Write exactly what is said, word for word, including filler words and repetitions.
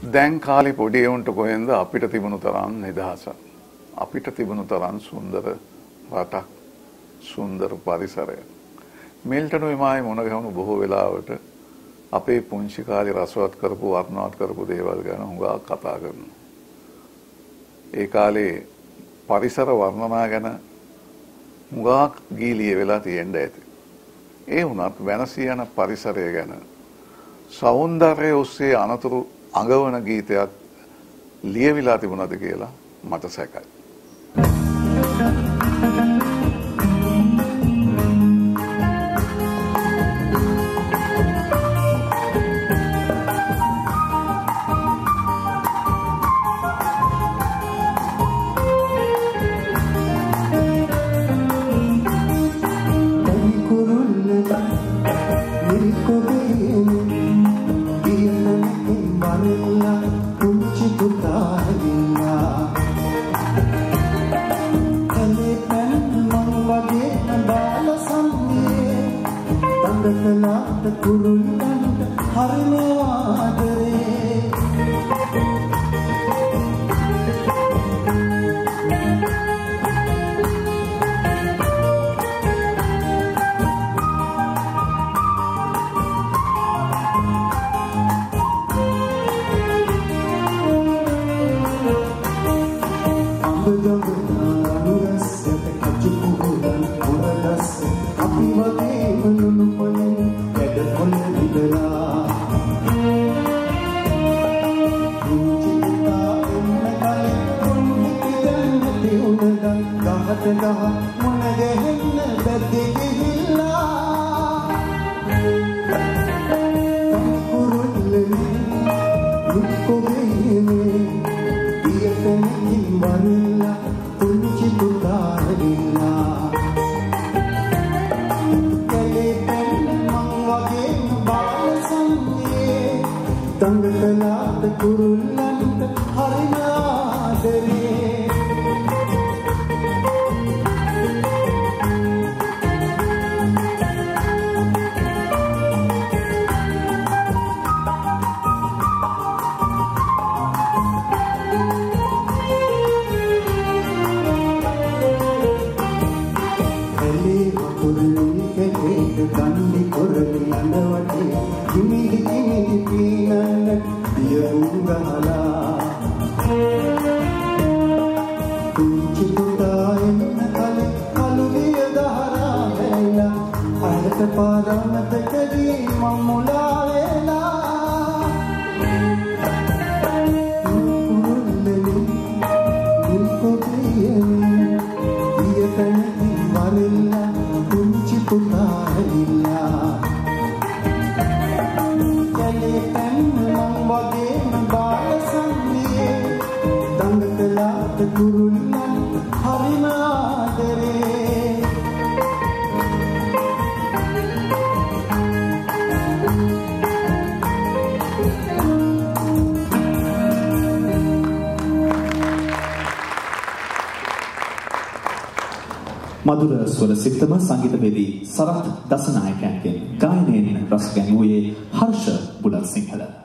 දැන් කාලේ පොඩි උන්ට කොහෙන්ද අපිට තිබුණු තරම් නිදහසක්, අපිට තිබුණු තරම් සුන්දර රටක්, සුන්දර පරිසරයක්. මිල්ටන් විමායි මුණ ගැහුණු බොහෝ වෙලාවට අපේ පුංචි කාලේ රසවත් කරපු වර්ණවත් කරපු දේවල් ගැන හුඟක් කතා කරනවා. ඒ කාලේ පරිසර වර්ණනා ගැන හුඟක් ගීලිය වෙලා තියෙන්න ඇති. ඒ වුණත් වෙනසී යන පරිසරය ගැන සෞන්දර්යය ඔස්සේ අනතුරු අඟවන ගීතයක් ලියවිලා තිබුණාද කියලා මට සැකයි. මధుර ස්වර සිත්තම සංගීතවේදී සරත් දසනායකයන්ගෙන් ගායනයෙන් රස ගැන්වුවේ හර්ෂ බුලත්සිංහල.